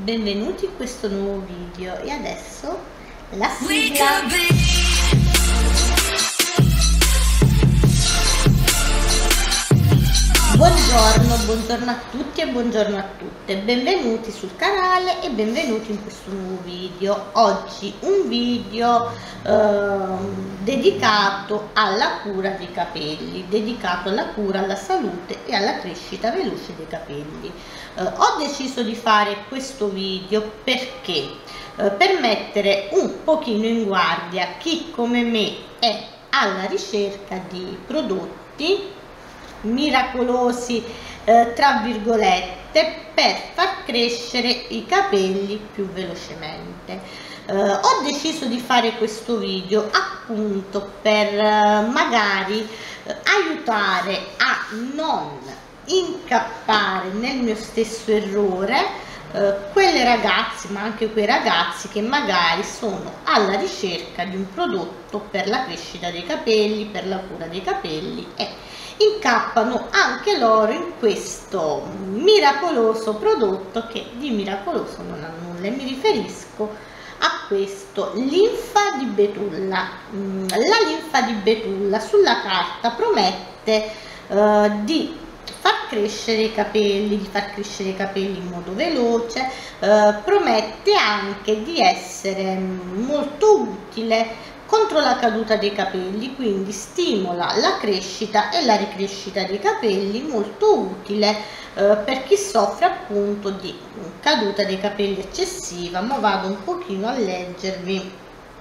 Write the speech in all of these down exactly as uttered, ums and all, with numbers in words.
benvenuti in questo nuovo video e adesso la sigla. Buongiorno, buongiorno a tutti e buongiorno a tutte, benvenuti sul canale e benvenuti in questo nuovo video. Oggi un video eh, dedicato alla cura dei capelli, dedicato alla cura, alla salute e alla crescita veloce dei capelli. Eh, ho deciso di fare questo video perché eh, per mettere un pochino in guardia chi come me è alla ricerca di prodotti miracolosi eh, tra virgolette per far crescere i capelli più velocemente. Eh, ho deciso di fare questo video appunto per eh, magari eh, aiutare a non incappare nel mio stesso errore eh, quelle ragazze, ma anche quei ragazzi che magari sono alla ricerca di un prodotto per la crescita dei capelli, per la cura dei capelli e incappano anche loro in questo miracoloso prodotto che di miracoloso non ha nulla, e mi riferisco a questo linfa di betulla. La linfa di betulla sulla carta promette eh, di far crescere i capelli, di far crescere i capelli in modo veloce, eh, promette anche di essere molto utile contro la caduta dei capelli, quindi stimola la crescita e la ricrescita dei capelli, molto utile eh, per chi soffre appunto di caduta dei capelli eccessiva. Ma vado un pochino a leggervi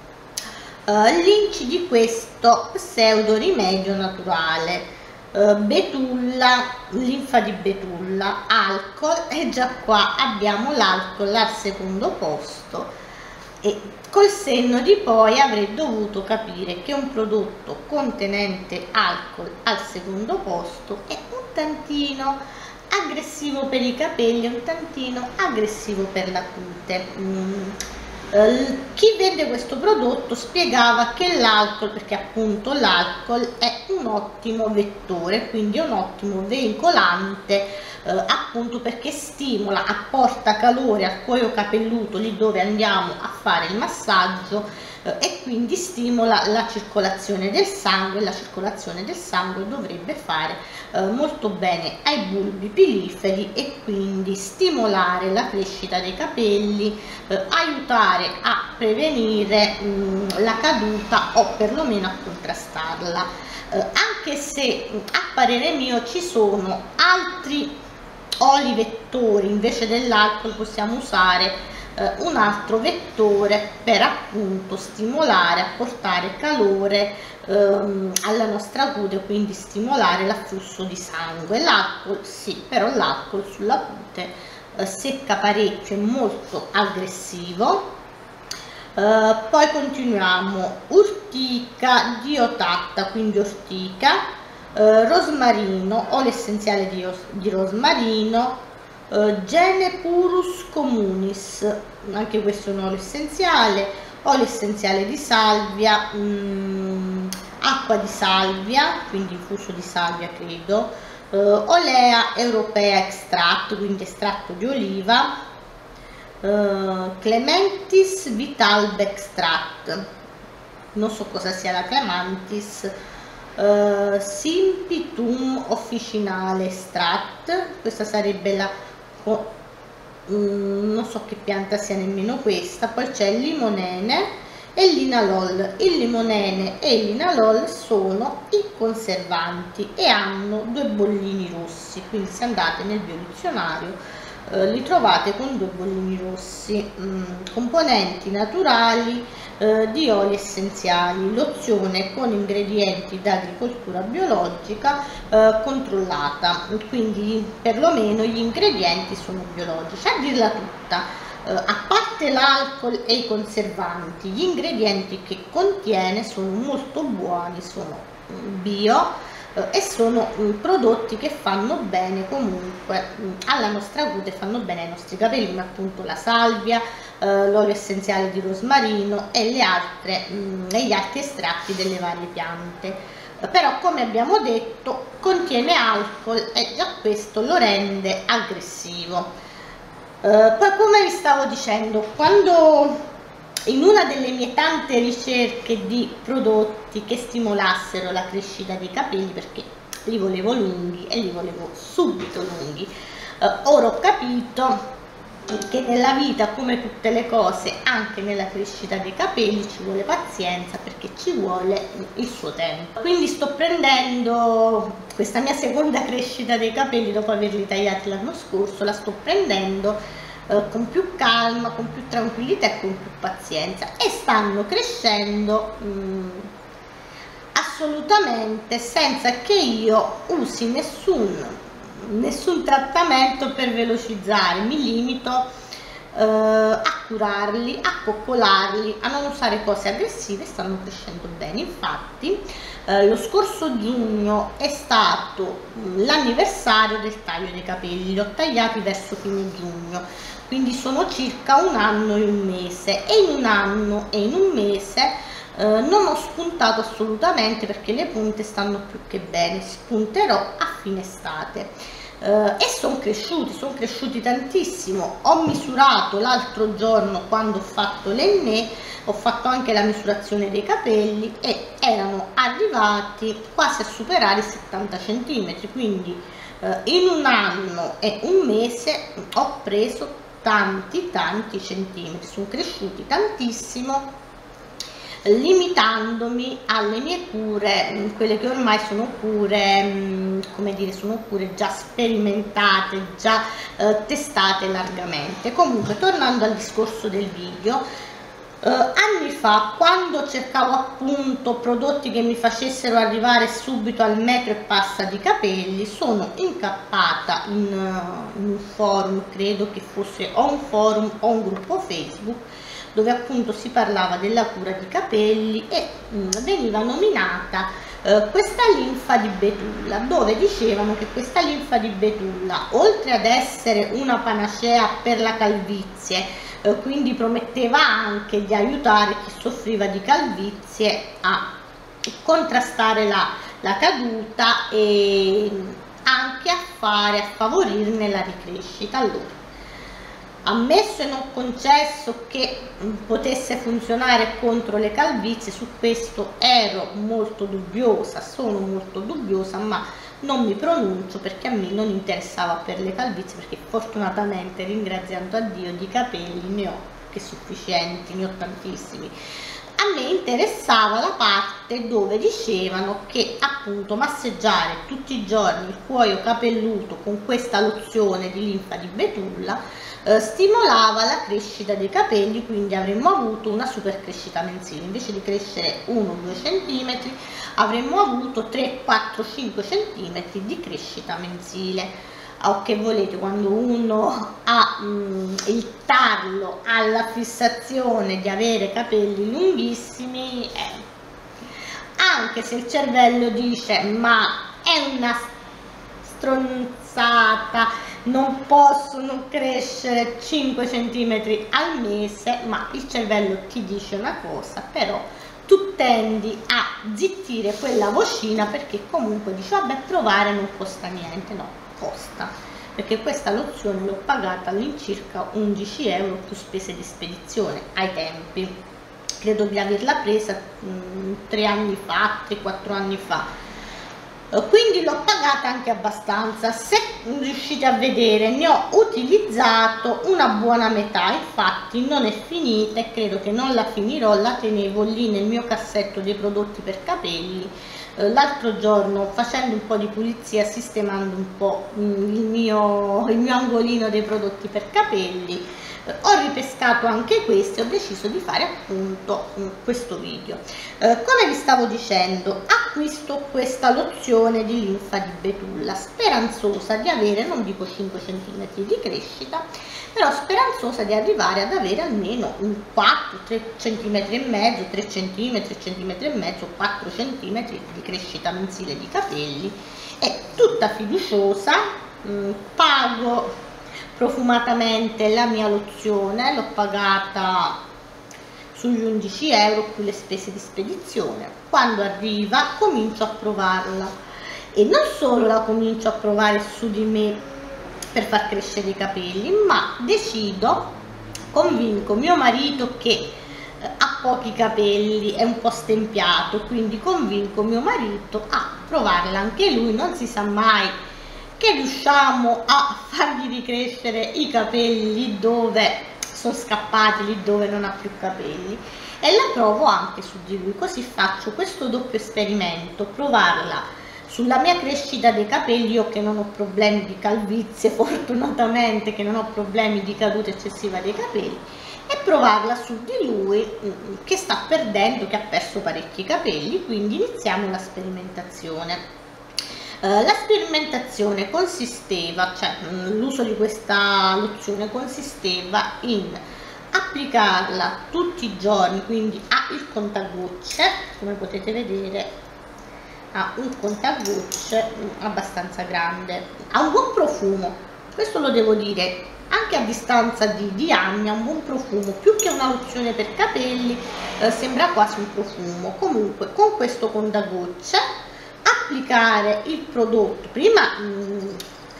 uh, l'inci di questo pseudo rimedio naturale. Uh, betulla, linfa di betulla, alcol, e già qua abbiamo l'alcol al secondo posto, e col senno di poi avrei dovuto capire che un prodotto contenente alcol al secondo posto è un tantino aggressivo per i capelli, un tantino aggressivo per la cute. Mm. Uh, chi vende questo prodotto spiegava che l'alcol, perché appunto l'alcol è un ottimo vettore, quindi è un ottimo veicolante, Uh, appunto perché stimola, apporta calore al cuoio capelluto lì dove andiamo a fare il massaggio uh, e quindi stimola la circolazione del sangue. La circolazione del sangue dovrebbe fare uh, molto bene ai bulbi piliferi e quindi stimolare la crescita dei capelli, uh, aiutare a prevenire um, la caduta o perlomeno a contrastarla. Uh, anche se a parere mio ci sono altri oli vettori, invece dell'alcol possiamo usare eh, un altro vettore per appunto stimolare, apportare calore ehm, alla nostra cute, quindi stimolare l'afflusso di sangue. L'alcol sì, però l'alcol sulla cute eh, secca parecchio, è molto aggressivo. Uh, poi continuiamo, urtica diotata, quindi ortica, uh, rosmarino, olio essenziale di, di rosmarino, uh, Genepurus communis, anche questo è un olio essenziale, olio essenziale di salvia, um, acqua di salvia, quindi infuso di salvia credo, uh, olea europea extract, quindi estratto di oliva, Uh, Clementis Vitalb Extract, non so cosa sia la Clementis, uh, Simpitum Officinale Extract, questa sarebbe la oh, um, non so che pianta sia nemmeno questa. Poi c'è il limonene e il linalol. Il limonene e il linalol sono i conservanti e hanno due bollini rossi, quindi se andate nel biodizionario Uh, li trovate con due bollini rossi. Mm, componenti naturali uh, di oli essenziali, lozione con ingredienti d'agricoltura biologica uh, controllata, quindi perlomeno gli ingredienti sono biologici. A dirla tutta, uh, a parte l'alcol e i conservanti, gli ingredienti che contiene sono molto buoni, sono bio e sono um, prodotti che fanno bene comunque um, alla nostra cute, fanno bene ai nostri capelli, come appunto la salvia, uh, l'olio essenziale di rosmarino e le altre um, e gli altri estratti delle varie piante. Uh, però come abbiamo detto contiene alcol e già questo lo rende aggressivo. poi, come vi stavo dicendo, quando in una delle mie tante ricerche di prodotti che stimolassero la crescita dei capelli, perché li volevo lunghi e li volevo subito lunghi, eh, ora ho capito che nella vita, come tutte le cose, anche nella crescita dei capelli ci vuole pazienza, perché ci vuole il suo tempo. Quindi sto prendendo questa mia seconda crescita dei capelli dopo averli tagliati l'anno scorso, la sto prendendo eh, con più calma, con più tranquillità e con più pazienza, e stanno crescendo mh, assolutamente senza che io usi nessun nessun trattamento per velocizzare. Mi limito eh, a curarli, a coccolarli, a non usare cose aggressive. Stanno crescendo bene. Infatti eh, lo scorso giugno è stato l'anniversario del taglio dei capelli, li ho tagliati verso fine giugno, quindi sono circa un anno e un mese, e in un anno e in un mese Uh, non ho spuntato assolutamente, perché le punte stanno più che bene. Spunterò a fine estate uh, e sono cresciuti, sono cresciuti tantissimo. Ho misurato l'altro giorno, quando ho fatto l'enne, ho fatto anche la misurazione dei capelli e erano arrivati quasi a superare i settanta centimetri, quindi uh, in un anno e un mese ho preso tanti tanti centimetri, sono cresciuti tantissimo, limitandomi alle mie cure, quelle che ormai sono cure, come dire, sono cure già sperimentate, già eh, testate largamente. Comunque, tornando al discorso del video, eh, anni fa, quando cercavo appunto prodotti che mi facessero arrivare subito al metro e passa di capelli, sono incappata in, uh, in un forum, credo che fosse o un forum o un gruppo Facebook, dove appunto si parlava della cura di capelli e mh, veniva nominata eh, questa linfa di betulla, dove dicevano che questa linfa di betulla, oltre ad essere una panacea per la calvizie, eh, quindi prometteva anche di aiutare chi soffriva di calvizie a contrastare la, la caduta e anche a fare, a favorirne la ricrescita. Allora, ammesso e non concesso che potesse funzionare contro le calvizie, su questo ero molto dubbiosa, sono molto dubbiosa, ma non mi pronuncio perché a me non interessava per le calvizie, perché fortunatamente, ringraziando a Dio, di capelli ne ho che sufficienti, ne ho tantissimi. A me interessava la parte dove dicevano che appunto massaggiare tutti i giorni il cuoio capelluto con questa lozione di linfa di betulla eh, stimolava la crescita dei capelli, quindi avremmo avuto una super crescita mensile. Invece di crescere uno due centimetri avremmo avuto tre quattro cinque centimetri di crescita mensile. O che volete, quando uno ha mh, il tarlo, ha la fissazione di avere capelli lunghissimi, eh, anche se il cervello dice ma è una stronzata, non possono crescere cinque centimetri al mese, ma il cervello ti dice una cosa, però tu tendi a zittire quella vocina, perché comunque dici vabbè, provare non costa niente. No, costa, perché questa lozione l'ho pagata all'incirca undici euro più spese di spedizione ai tempi. Credo di averla presa mh, tre anni fa, tre quattro anni fa, quindi l'ho pagata anche abbastanza. Se riuscite a vedere, ne ho utilizzato una buona metà, infatti non è finita e credo che non la finirò, la tenevo lì nel mio cassetto dei prodotti per capelli. L'altro giorno, facendo un po' di pulizia, sistemando un po' il mio, il mio angolino dei prodotti per capelli, ho ripescato anche questo e ho deciso di fare appunto questo video. Eh, come vi stavo dicendo, acquisto questa lozione di linfa di betulla, speranzosa di avere, non dico cinque centimetri di crescita, però speranzosa di arrivare ad avere almeno un quattro, tre centimetri e mezzo, tre centimetri, tre centimetri e mezzo, quattro centimetri di crescita mensile di capelli. E tutta fiduciosa, mh, pago profumatamente la mia lozione, l'ho pagata sugli undici euro più le spese di spedizione. Quando arriva comincio a provarla, e non solo la comincio a provare su di me per far crescere i capelli, ma decido, convinco mio marito che ha pochi capelli, è un po' stempiato, quindi convinco mio marito a provarla anche lui, non si sa mai che riusciamo a fargli ricrescere i capelli lì dove sono scappati, lì dove non ha più capelli, e la provo anche su di lui, così faccio questo doppio esperimento, provarla sulla mia crescita dei capelli, io che non ho problemi di calvizie fortunatamente, che non ho problemi di caduta eccessiva dei capelli, e provarla su di lui che sta perdendo, che ha perso parecchi capelli. Quindi iniziamo la sperimentazione. Uh, la sperimentazione consisteva, cioè l'uso di questa lozione consisteva in applicarla tutti i giorni, quindi ha il contagocce, come potete vedere ha un contagocce abbastanza grande, ha un buon profumo, questo lo devo dire, anche a distanza di, di anni ha un buon profumo, più che una lozione per capelli, eh, sembra quasi un profumo. Comunque con questo contagocce applicare il prodotto, prima mh,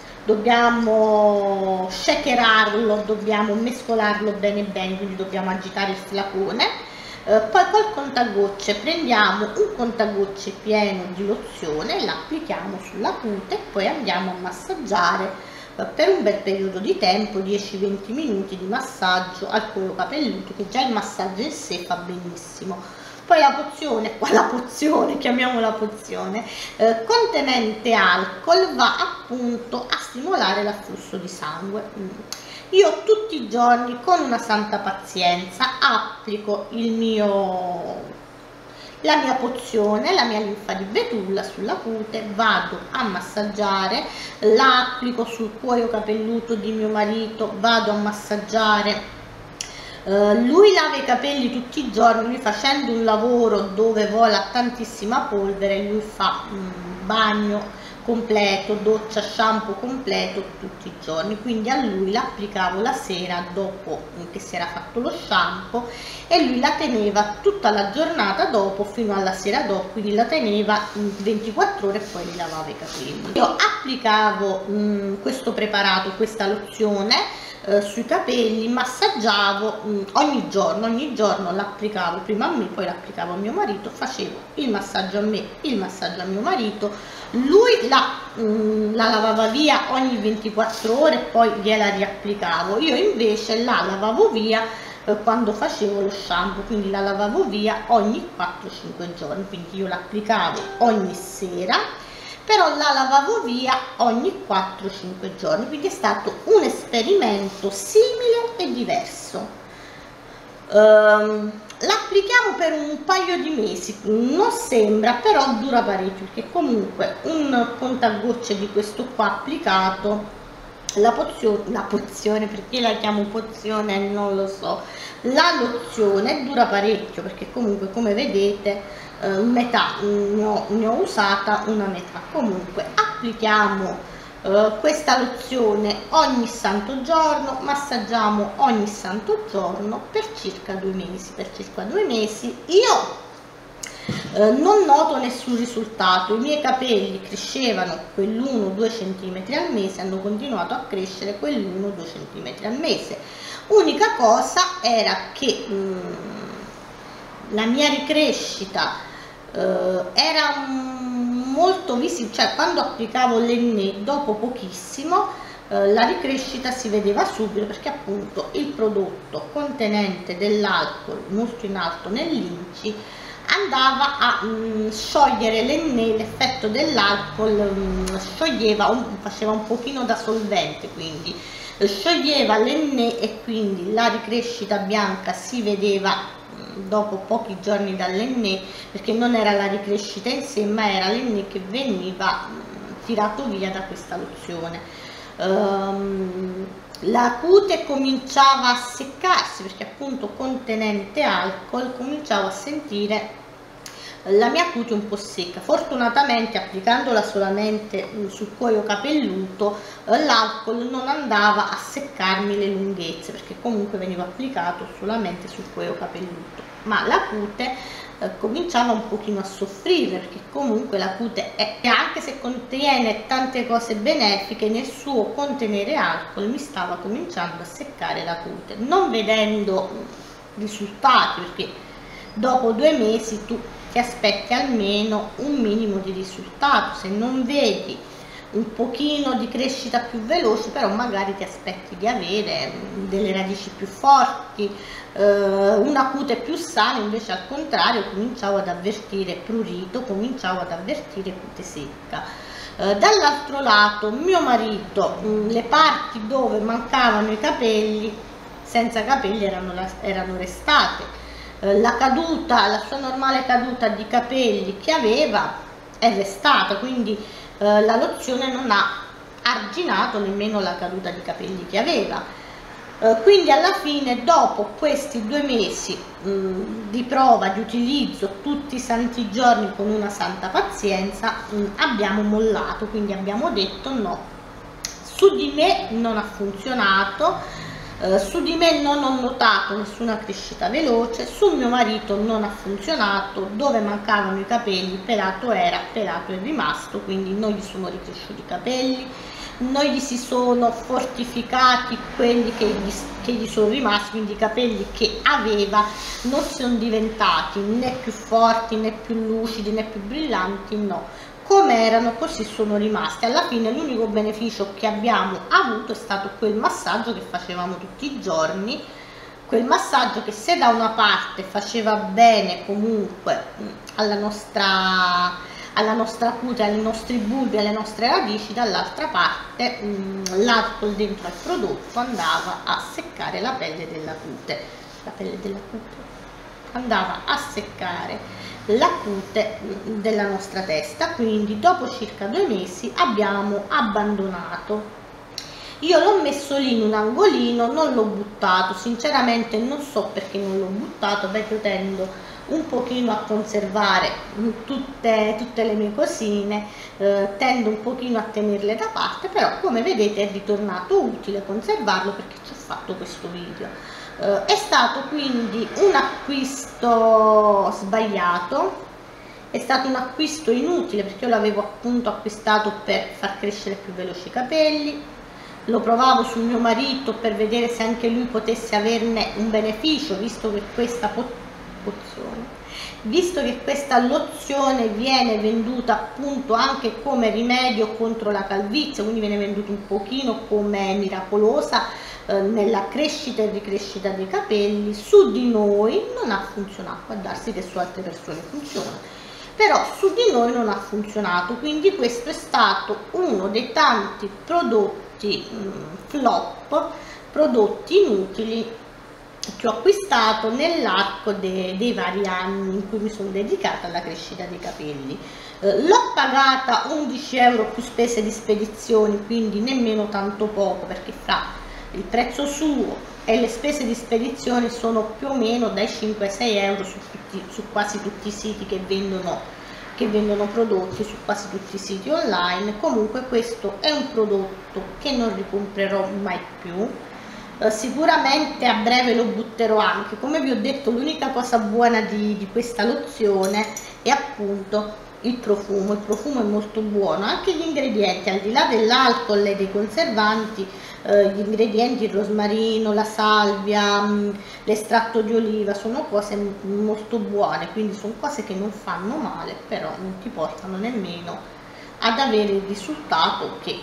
dobbiamo shakerarlo, dobbiamo mescolarlo bene bene, quindi dobbiamo agitare il flacone. Uh, poi col contagocce prendiamo un contagocce pieno di lozione, l'applichiamo sulla cute e poi andiamo a massaggiare uh, per un bel periodo di tempo, dieci venti minuti di massaggio al cuoio capelluto, che già il massaggio in sé fa benissimo. Poi la pozione, qua la pozione, chiamiamola pozione, eh, contenente alcol, va appunto a stimolare l'afflusso di sangue. Mm. Io tutti i giorni con una santa pazienza applico il mio, la mia pozione, la mia linfa di betulla sulla cute, vado a massaggiare, la applico sul cuoio capelluto di mio marito, vado a massaggiare. Uh, lui lava i capelli tutti i giorni, lui facendo un lavoro dove vola tantissima polvere, lui fa un bagno completo, doccia, shampoo completo tutti i giorni, quindi a lui l'applicavo la sera dopo che si era fatto lo shampoo e lui la teneva tutta la giornata dopo fino alla sera dopo, quindi la teneva in ventiquattro ore e poi gli lavava i capelli. Io applicavo mh, questo preparato, questa lozione eh, sui capelli, massaggiavo mh, ogni giorno, ogni giorno l'applicavo prima a me, poi l'applicavo a mio marito, facevo il massaggio a me, il massaggio a mio marito, lui la, mh, la lavava via ogni ventiquattro ore e poi gliela riapplicavo, io invece la lavavo via eh, quando facevo lo shampoo, quindi la lavavo via ogni quattro cinque giorni, quindi io l'applicavo ogni sera, però la lavavo via ogni quattro cinque giorni, quindi è stato un esperimento simile e diverso. Um, l'applichiamo per un paio di mesi, non sembra, però dura parecchio, perché comunque un contagocce di questo qua applicato, la pozione, la pozione, perché la chiamo pozione non lo so, la lozione dura parecchio, perché comunque come vedete eh, metà ne ho, ne ho usata una metà. Comunque applichiamo Uh, questa lozione ogni santo giorno, massaggiamo ogni santo giorno per circa due mesi. Per circa due mesi io uh, non noto nessun risultato, i miei capelli crescevano quell'uno due centimetri al mese, hanno continuato a crescere quell'uno due centimetri al mese. Unica cosa era che um, la mia ricrescita uh, era um, molto visibile, cioè quando applicavo l'Enne dopo pochissimo eh, la ricrescita si vedeva subito, perché appunto il prodotto contenente dell'alcol molto in alto nell'inci andava a mh, sciogliere l'Enne, l'effetto dell'alcol scioglieva, un, faceva un pochino da solvente, quindi eh, scioglieva l'Enne e quindi la ricrescita bianca si vedeva dopo pochi giorni dall'Enne, perché non era la ricrescita in sé ma era l'Enne che veniva mh, tirato via da questa lozione. Um, la cute cominciava a seccarsi, perché appunto contenente alcol cominciavo a sentire la mia cute un po' secca. Fortunatamente applicandola solamente mh, sul cuoio capelluto eh, l'alcol non andava a seccarmi le lunghezze, perché comunque veniva applicato solamente sul cuoio capelluto, ma la cute eh, cominciava un pochino a soffrire, perché comunque la cute è, anche se contiene tante cose benefiche, nel suo contenere alcol mi stava cominciando a seccare la cute, non vedendo risultati, perché dopo due mesi tu ti aspetti almeno un minimo di risultato. Se non vedi un pochino di crescita più veloce, però magari ti aspetti di avere delle radici più forti, eh, una cute più sana. Invece al contrario cominciavo ad avvertire prurito, cominciavo ad avvertire cute secca. Eh, dall'altro lato mio marito, mh, le parti dove mancavano i capelli, senza capelli erano, erano restate. La caduta, la sua normale caduta di capelli che aveva è restata, quindi eh, la lozione non ha arginato nemmeno la caduta di capelli che aveva. Eh, quindi alla fine, dopo questi due mesi mh, di prova, di utilizzo tutti i santi giorni con una santa pazienza, mh, abbiamo mollato, quindi abbiamo detto no, su di me non ha funzionato. Uh, su di me non ho notato nessuna crescita veloce, su mio marito non ha funzionato, dove mancavano i capelli pelato era, pelato è rimasto, quindi non gli sono ricresciuti i capelli, non gli si sono fortificati quelli che gli, che gli sono rimasti, quindi i capelli che aveva non sono diventati né più forti né più lucidi né più brillanti, no, come erano così sono rimasti. Alla fine l'unico beneficio che abbiamo avuto è stato quel massaggio che facevamo tutti i giorni, quel massaggio che se da una parte faceva bene comunque alla nostra, alla nostra cute, ai nostri bulbi, alle nostre radici, dall'altra parte l'alcol dentro al prodotto andava a seccare la pelle della cute, la pelle della cute andava a seccare la cute della nostra testa. Quindi dopo circa due mesi abbiamo abbandonato. Io l'ho messo lì in un angolino, non l'ho buttato, sinceramente non so perché non l'ho buttato, perché tendo un pochino a conservare tutte, tutte le mie cosine, eh, tendo un pochino a tenerle da parte, però come vedete è ritornato utile conservarlo perché ci ho fatto questo video. Uh, è stato quindi un acquisto sbagliato, è stato un acquisto inutile, perché io l'avevo appunto acquistato per far crescere più veloci i capelli, lo provavo sul mio marito per vedere se anche lui potesse averne un beneficio, visto che questa pozione visto che questa lozione viene venduta appunto anche come rimedio contro la calvizie, quindi viene venduta un pochino come miracolosa eh, nella crescita e ricrescita dei capelli. Su di noi non ha funzionato, può darsi che su altre persone funziona, però su di noi non ha funzionato, quindi questo è stato uno dei tanti prodotti mh, flop, prodotti inutili che ho acquistato nell'arco de, dei vari anni in cui mi sono dedicata alla crescita dei capelli. Eh, l'ho pagata undici euro più spese di spedizione, quindi nemmeno tanto poco, perché fra il prezzo suo e le spese di spedizione sono più o meno dai cinque ai sei euro su, tutti, su quasi tutti i siti che vendono, che vendono prodotti, su quasi tutti i siti online. Comunque questo è un prodotto che non ricomprerò mai più. Uh, sicuramente a breve lo butterò anche. Come vi ho detto, l'unica cosa buona di, di questa lozione è appunto il profumo. Il profumo è molto buono, anche gli ingredienti, al di là dell'alcol e dei conservanti, uh, gli ingredienti, il rosmarino, la salvia, l'estratto di oliva, sono cose molto buone, quindi sono cose che non fanno male, però non ti portano nemmeno ad avere il risultato che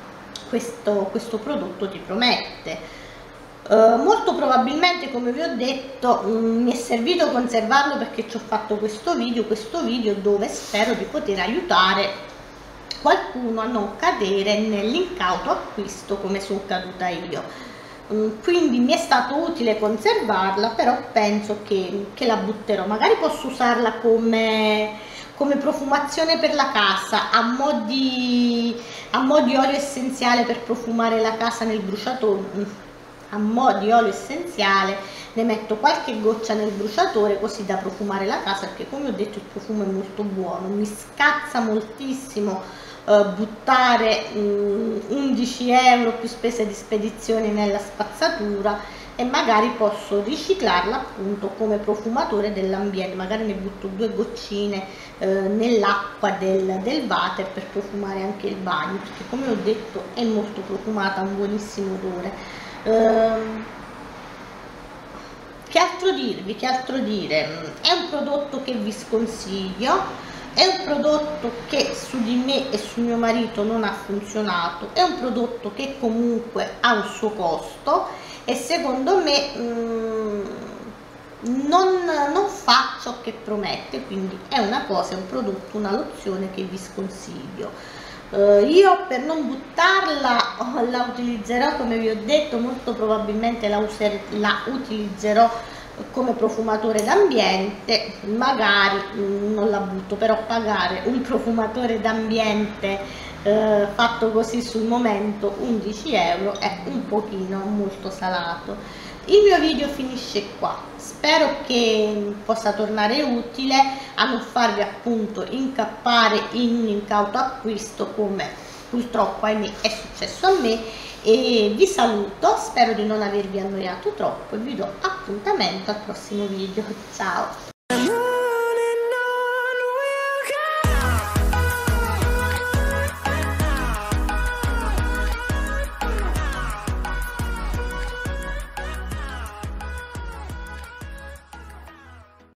questo, questo prodotto ti promette. Uh, molto probabilmente, come vi ho detto, mh, mi è servito conservarlo perché ci ho fatto questo video, questo video dove spero di poter aiutare qualcuno a non cadere nell'incauto acquisto come sono caduta io. Um, quindi mi è stato utile conservarla, però penso che, che la butterò. Magari posso usarla come, come profumazione per la casa, a mo' di, a mo' di olio essenziale per profumare la casa nel bruciatore. A mo' di olio essenziale ne metto qualche goccia nel bruciatore, così da profumare la casa, perché come ho detto il profumo è molto buono. Mi scazza moltissimo eh, buttare mh, undici euro più spese di spedizione nella spazzatura, e magari posso riciclarla appunto come profumatore dell'ambiente. Magari ne butto due goccine eh, nell'acqua del, del water per profumare anche il bagno, perché come ho detto è molto profumata, ha un buonissimo odore. ehm, che altro dirvi, che altro dire? È un prodotto che vi sconsiglio. È un prodotto che su di me e su mio marito non ha funzionato, è un prodotto che comunque ha un suo costo e secondo me mm, non, non fa ciò che promette, quindi è una cosa, è un prodotto, una lozione che vi sconsiglio. Uh, io per non buttarla oh, la utilizzerò, come vi ho detto, molto probabilmente la, user, la utilizzerò come profumatore d'ambiente, magari mh, non la butto, però pagare un profumatore d'ambiente eh, fatto così sul momento undici euro è un pochino molto salato. Il mio video finisce qua, spero che possa tornare utile a non farvi appunto incappare in un incauto acquisto come purtroppo ahimè è successo a me, e vi saluto, spero di non avervi annoiato troppo e vi do appuntamento al prossimo video. Ciao!